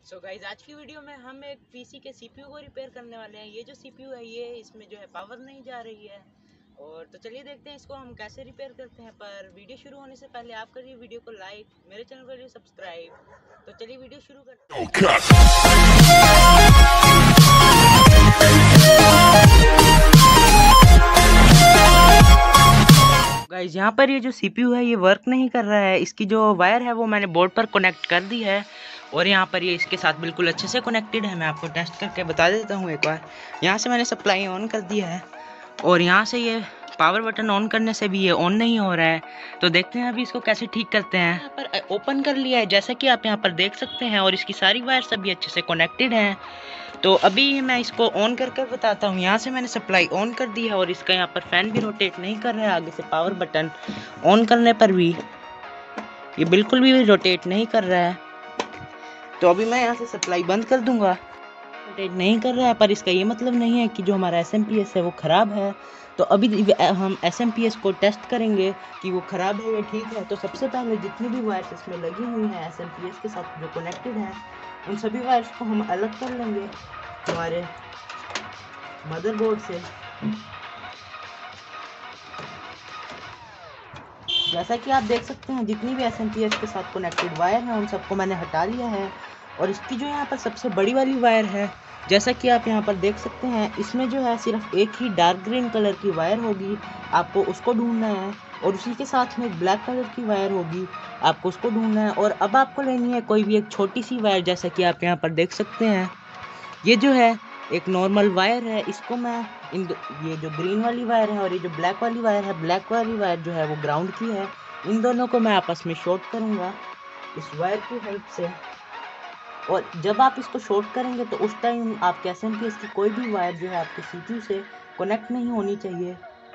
So guys आज की video में हम एक पीसी के सीपीयू को रिपेयर करने वाले हैं। ये जो सीपीयू है ये इसमें जो है पावर नहीं जा रही है। और तो चलिए देखते हैं इसको हम कैसे रिपेयर करते हैं। पर वीडियो शुरू होने से पहले आप करिए वीडियो को लाइक, मेरे चैनल को करिए सब्सक्राइब। तो चलिए वीडियो शुरू करते हैं। गाइज यहाँ पर ये जो सीपीयू है ये वर्क नहीं कर रहा है। इसकी जो वायर है वो मैंने बोर्ड पर कनेक्ट कर दी है और यहाँ पर ये इसके साथ बिल्कुल अच्छे से कनेक्टेड है। मैं आपको टेस्ट करके बता देता हूँ एक बार। यहाँ से मैंने सप्लाई ऑन कर दिया है और यहाँ से ये पावर बटन ऑन करने से भी ये ऑन नहीं हो रहा है। तो देखते हैं अभी इसको कैसे ठीक करते हैं। यहाँ पर ओपन कर लिया है जैसा कि आप यहाँ पर देख सकते हैं और इसकी सारी वायर सभी अच्छे से कनेक्टेड हैं। तो अभी मैं इसको ऑन कर बताता हूँ। यहाँ से मैंने सप्लाई ऑन कर दी है और इसका यहाँ पर फैन भी रोटेट नहीं कर रहा है। आगे से पावर बटन ऑन करने पर भी ये बिल्कुल भी रोटेट नहीं कर रहा है। तो अभी मैं यहाँ से सप्लाई बंद कर दूंगा। रोटेट नहीं कर रहा है पर इसका ये मतलब नहीं है कि जो हमारा एसएमपीएस है वो ख़राब है। तो अभी हम एसएमपीएस को टेस्ट करेंगे कि वो ख़राब है या ठीक है। तो सबसे पहले जितनी भी वायर्स इसमें लगी हुई हैं एसएमपीएस के साथ जो कनेक्टेड हैं उन सभी वायर्स को हम अलग कर लेंगे हमारे मदरबोर्ड से। जैसा कि आप देख सकते हैं जितनी भी एसएमपीएस के साथ कनेक्टेड वायर हैं उन सबको मैंने हटा लिया है। और इसकी जो यहाँ पर सबसे बड़ी वाली वायर है जैसा कि आप यहाँ पर देख सकते हैं इसमें जो है सिर्फ एक ही डार्क ग्रीन कलर की वायर होगी, आपको उसको ढूंढना है। और उसी के साथ में एक ब्लैक कलर की वायर होगी, आपको उसको ढूंढना है। और अब आपको लेनी है कोई भी एक छोटी सी वायर जैसा कि आप यहाँ पर देख सकते हैं। ये जो है एक नॉर्मल वायर है, इसको मैं ये जो ग्रीन वाली वायर है और ये जो ब्लैक वाली वायर है, ब्लैक वाली वायर जो है वो ग्राउंड की है। इन दोनों को मैं आपस में शॉर्ट करूँगा इस वायर की हेल्प से। और जब आप इसको शॉर्ट करेंगे तो उस टाइम आपके एसएमपीएस की कोई भी वायर जो है आपके सीपीयू से कनेक्ट नहीं होनी चाहिए,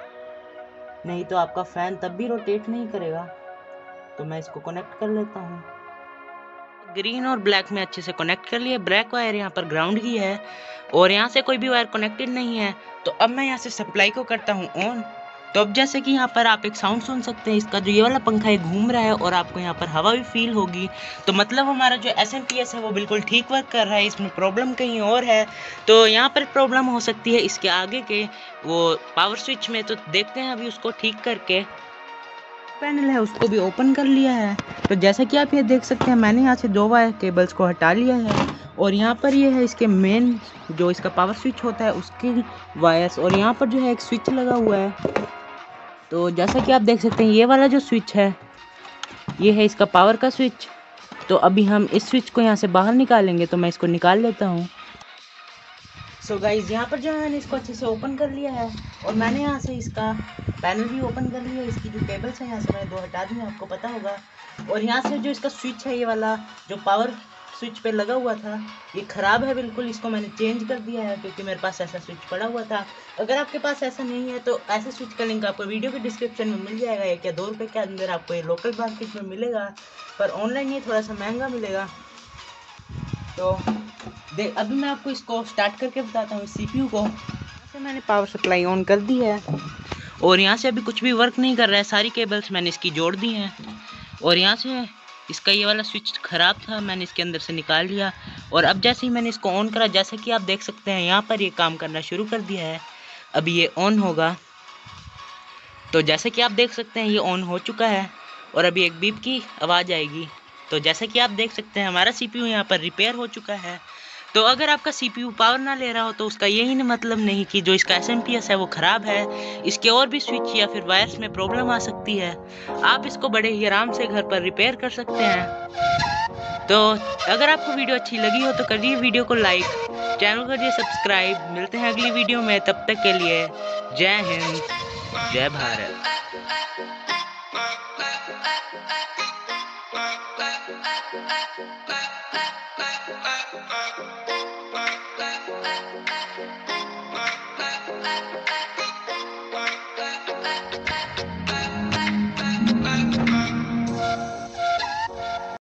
नहीं तो आपका फ़ैन तब भी रोटेट नहीं करेगा। तो मैं इसको कनेक्ट कर लेता हूँ। ग्रीन और ब्लैक में अच्छे से कनेक्ट कर लिए। ब्लैक वायर यहाँ पर ग्राउंड की है और यहाँ से कोई भी वायर कनेक्टेड नहीं है। तो अब मैं यहाँ से सप्लाई को करता हूँ ऑन। तो अब जैसे कि यहाँ पर आप एक साउंड सुन सकते हैं, इसका जो ये वाला पंखा है घूम रहा है और आपको यहाँ पर हवा भी फील होगी। तो मतलब हमारा जो एसएमपीएस है वो बिल्कुल ठीक वर्क कर रहा है, इसमें प्रॉब्लम कहीं और है। तो यहाँ पर प्रॉब्लम हो सकती है इसके आगे के वो पावर स्विच में। तो देखते हैं अभी उसको ठीक करके। पैनल है उसको भी ओपन कर लिया है। तो जैसा कि आप ये देख सकते हैं मैंने यहाँ से 2 वायर केबल्स को हटा लिया है और यहाँ पर ये है इसके मेन जो इसका पावर स्विच होता है उसकी वायर्स। और यहाँ पर जो है एक स्विच लगा हुआ है। तो जैसा कि आप देख सकते हैं ये वाला जो स्विच है ये है इसका पावर का स्विच। तो अभी हम इस स्विच को यहाँ से बाहर निकालेंगे। तो मैं इसको निकाल लेता हूँ। सो गाइज यहाँ पर जो है मैंने इसको अच्छे से ओपन कर लिया है और मैंने यहाँ से इसका पैनल भी ओपन कर लिया है। इसकी जो केबल्स हैं यहाँ से मैंने 2 हटा दी हैं, आपको पता होगा। और यहाँ से जो इसका स्विच है ये वाला जो पावर स्विच पे लगा हुआ था ये ख़राब है बिल्कुल, इसको मैंने चेंज कर दिया है क्योंकि मेरे पास ऐसा स्विच पड़ा हुआ था। अगर आपके पास ऐसा नहीं है तो ऐसे स्विच का लिंक आपको वीडियो के डिस्क्रिप्शन में मिल जाएगा। 1 या 2 रुपये के अंदर आपको ये लोकल मार्केट में मिलेगा, पर ऑनलाइन ये थोड़ा सा महंगा मिलेगा। तो अभी मैं आपको इसको स्टार्ट करके बताता हूँ सीपीयू को। यहाँ से मैंने पावर सप्लाई ऑन कर दी है और यहाँ से अभी कुछ भी वर्क नहीं कर रहा है। सारी केबल्स मैंने इसकी जोड़ दी हैं और यहाँ से इसका ये वाला स्विच ख़राब था, मैंने इसके अंदर से निकाल लिया। और अब जैसे ही मैंने इसको ऑन करा जैसे कि आप देख सकते हैं यहाँ पर ये काम करना शुरू कर दिया है। अभी ये ऑन होगा। तो जैसे कि आप देख सकते हैं ये ऑन हो चुका है और अभी एक बीप की आवाज़ आएगी। तो जैसे कि आप देख सकते हैं हमारा सीपीयू यहाँ पर रिपेयर हो चुका है। तो अगर आपका सीपीयू पावर ना ले रहा हो तो उसका यही मतलब नहीं कि जो इसका एसएमपीएस है वो ख़राब है। इसके और भी स्विच या फिर वायर्स में प्रॉब्लम आ सकती है। आप इसको बड़े ही आराम से घर पर रिपेयर कर सकते हैं। तो अगर आपको वीडियो अच्छी लगी हो तो करिए वीडियो को लाइक, चैनल करिए सब्सक्राइब। मिलते हैं अगली वीडियो में, तब तक के लिए जय हिंद, जय भारत।